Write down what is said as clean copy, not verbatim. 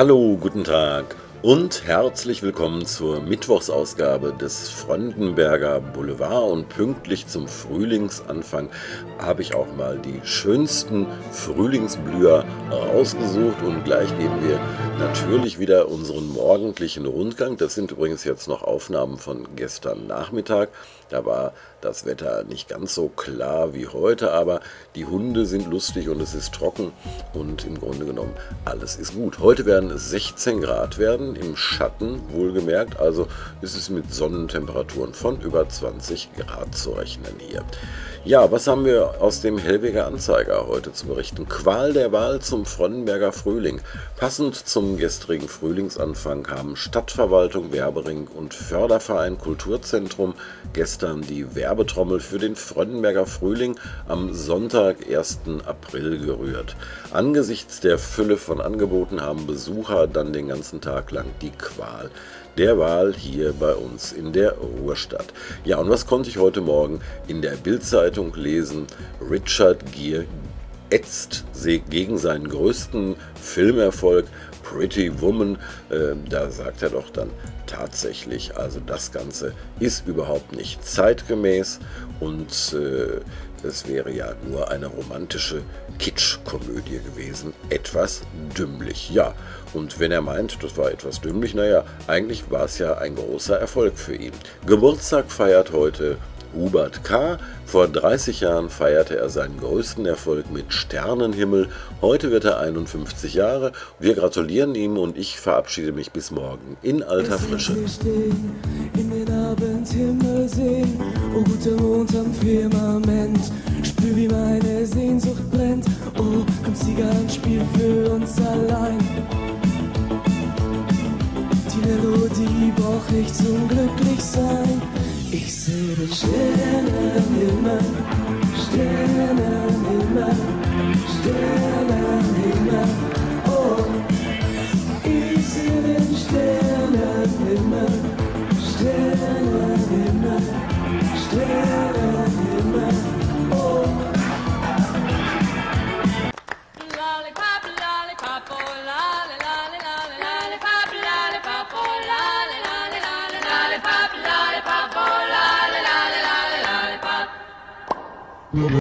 Hallo, guten Tag und herzlich willkommen zur Mittwochsausgabe des Fröndenberger Boulevard, und pünktlich zum Frühlingsanfang habe ich auch mal die schönsten Frühlingsblüher rausgesucht, und gleich geben wir natürlich wieder unseren morgendlichen Rundgang. Das sind übrigens jetzt noch Aufnahmen von gestern Nachmittag. Da war das Wetter nicht ganz so klar wie heute, aber die Hunde sind lustig und es ist trocken und im Grunde genommen alles ist gut. Heute werden es 16 Grad werden, im Schatten wohlgemerkt, also ist es mit Sonnentemperaturen von über 20 Grad zu rechnen hier. Ja, was haben wir aus dem Hellweger Anzeiger heute zu berichten? Qual der Wahl zum Fröndenberger Frühling. Passend zum gestrigen Frühlingsanfang haben Stadtverwaltung Werbering und Förderverein Kulturzentrum gestern die Werbetrommel für den Fröndenberger Frühling am Sonntag, 1. April gerührt. Angesichts der Fülle von Angeboten haben Besucher dann den ganzen Tag lang die Qual der Wahl hier bei uns in der Ruhrstadt. Ja, und was konnte ich heute Morgen in der Bild-Zeitung lesen? Richard Gere ätzt gegen seinen größten Filmerfolg Pretty Woman. Da sagt er doch dann tatsächlich, also das Ganze ist überhaupt nicht zeitgemäß und es wäre ja nur eine romantische Kitschkomödie gewesen. Etwas dümmlich, ja. Und wenn er meint, das war etwas dümmlich, naja, eigentlich war es ja ein großer Erfolg für ihn. Geburtstag feiert heute Hubert K. Vor 30 Jahren feierte er seinen größten Erfolg mit Sternenhimmel. Heute wird er 51 Jahre. Wir gratulieren ihm und ich verabschiede mich bis morgen in alter Frische. In den Abendhimmel sehen, oh guter Mond am Firmament, spür wie meine Sehnsucht brennt, oh komm Zigarrenspiel für uns allein. Die Melodie brauch ich zum Glücklichsein. Ich seh den Sternenhimmel, Sternenhimmel, Sternenhimmel, oh. Ich seh den Sternenhimmel, Sternenhimmel, Sternenhimmel, oh. Lollipop, lollipop, oh, lolly, lolly, lolly, lollipop, lollipop, oh, lolly, lolly, lolly, lollipop, lollipop, oh, lolly, lolly, lolly, lollipop.